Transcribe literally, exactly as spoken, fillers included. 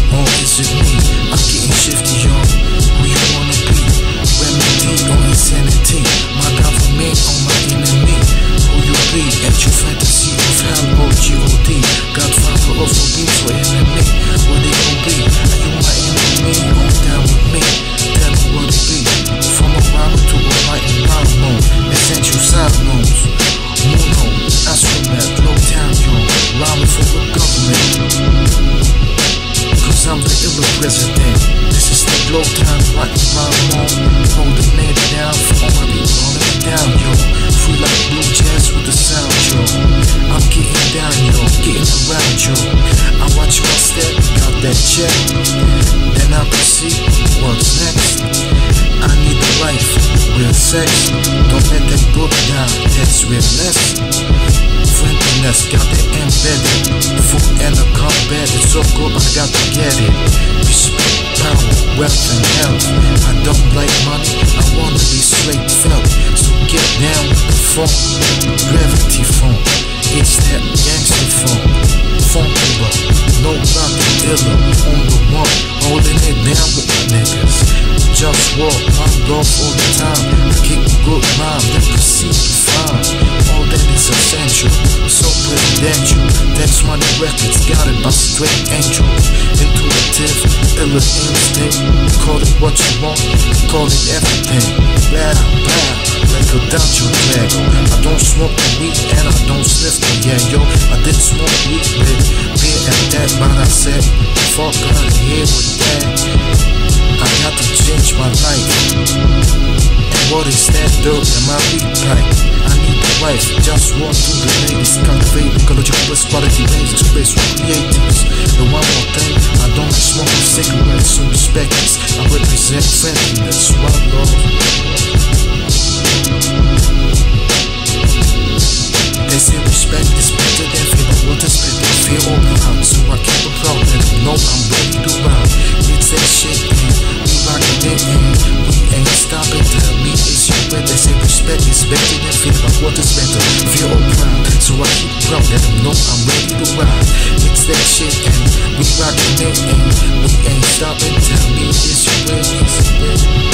Or is it me? I'm getting shifty, yo. Who you wanna be? Remedy or insanity? My government or my enemy? Who you be? At your fantasy of hell or G O D? Godfather of a beat for enemy? What they gon' be? Are you my enemy? Or down with me? Tell me what it be. From a robber to a white and wild moon. Essential side loans. Muno, astronaut, Globetown, yo. Rhyming for the government. Cause I'm the illa president. This is the Globetown, right in my home. Holding it down for all my people, rolling it down, yo. Free like blue jazz with the sound, yo. I'm getting down, yo, getting around, yo. I watch my step, got that check. Then I can see what's next. I need a life, real sex. Don't let that book down, that's realness. Friendliness, got it embedded. Food and a combat, it's so good, I got to get it. Respect, power, wealth and health. I don't like money, I wanna be straight felt. So get down with the phone, gravity phone. It's that gangster phone. Funkula, no rockin' illa, on the one, holding it down with my niggas. JustWar, I'm love all the time. I kick good rhyme, then proceed to find all that is essential, so presidential. That's Money Records, got it by straight angel. Intuitive, illa instinct. Call it what you want, call it everything. Blah, blah, like a dungeon dragon. I don't smoke the weed and I don't sniff the yeah, yo. I did smoke weed, but beer at that, but I said, fuck out of here with that. I got to change my life. And what is that dirt in my weed pipe? I need a wife, just walk through the ladies. Cultivate ecological quality basics, space for creatives. And one more thing, I don't smoke cigarettes, so respect this. I represent friendliness, one love. They say respect is better than fear, but what is better? Fear or proud? So I keep it proud, let them know I'm ready to round. It's that shit, and we rockin' it, and we ain't stopping. Tell me it's you, but they say respect is better than fear, but what is better? Fear or proud? So I keep it proud, let them know I'm ready to ride. It's that shit, and we rockin' it, and we ain't stopping. Tell me it's you, but it's you,